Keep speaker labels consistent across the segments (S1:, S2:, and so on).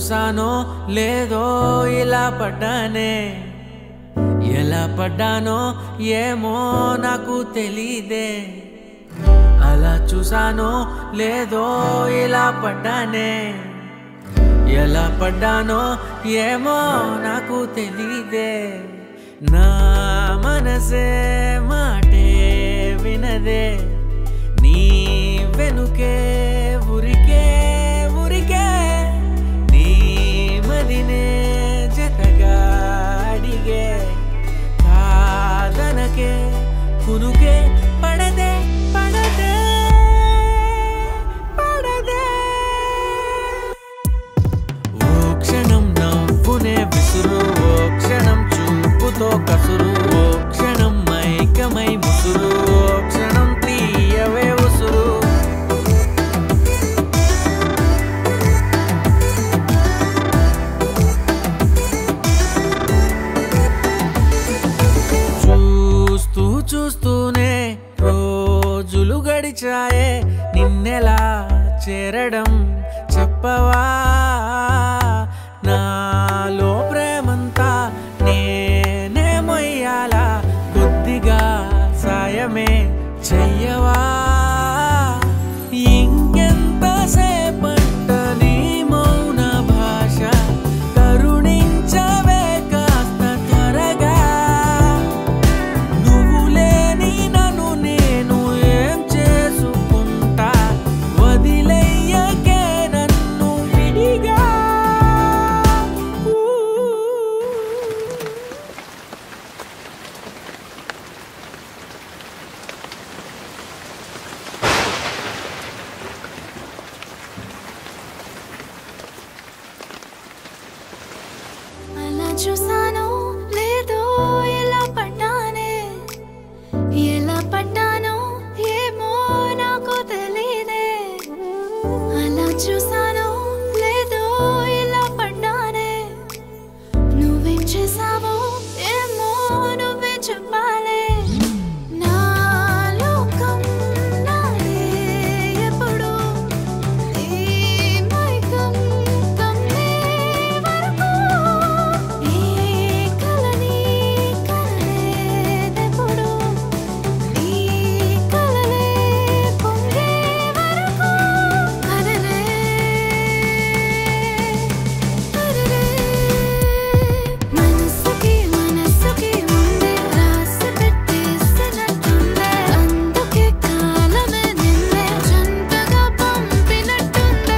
S1: చూసానో లేదో ఇలా పడ్డానే, ఎలా పడ్డానో ఏమో నాకు తెలీదే. అలా చూసానో లేదో ఇలా పడ్డానే, ఎలా పడ్డానో ఏమో నాకు తెలీదే. నా మనసే మాటే వినదే, నీ వెనుకే ఉరికే ఉరికే, నీ మదినే జతగా అడిగే. కాదనకే కునుకే పడదే పడదే పడదే. ఓ క్షణం నవ్వునే విసురు, ఓ క్షణం చూపుతో కసురు, ఓ క్షణం మైకమై ముసురు, ఓ క్షణం తీయవే ఉసురు. చూస్తూ చూస్తూనే రోజులు గడిచాయే, నిన్నెలా చేరడం చెప్పవా. నాలో ప్రేమంతా నేనే మొయ్యాలా, కొద్దిగా సాయమే చెయ్యవా. ఇంకెంత సేపంట నీ మౌన భాష, కరుణించవే కాస్త త్వరగా. నువ్వు లేని నన్ను నేను ఏం చేసుకుంటా, వదిలేయకే నన్ను విడిగా.
S2: అలా చూసానో లేదో ఎలా పడ్డానే, ఎలా పడ్డానో ఏమో నాకు తెలీదే. అలా చూసానో లేదో ఎలా పడ్డానే, నువ్వేం చేసావో ఏమో నువ్వే చెప్పాలే. నా లోకం నాదే ఎప్పుడు, నీ మైకం కమ్మే వరకు, ఏ కలని కనలేదెప్పుడు, నీ కలలే పొంగే వరకు. అరెరే అరెరే, మనసుకి మనసుకి ముందే రాసి పెట్టేసినట్టుందే, అందుకే కాలమే నిన్నే జంటగా పంపినట్టుందే.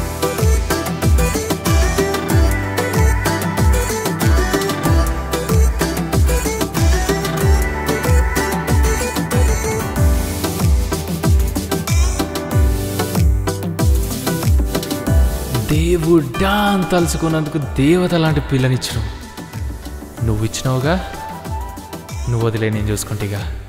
S3: దేవుడా అని తలుచుకున్నందుకు దేవత లాంటి పిల్లనిచ్చడం నువ్వు ఇచ్చినావుగా, నువ్వు వదిలే నేను చూసుకుంటేగా.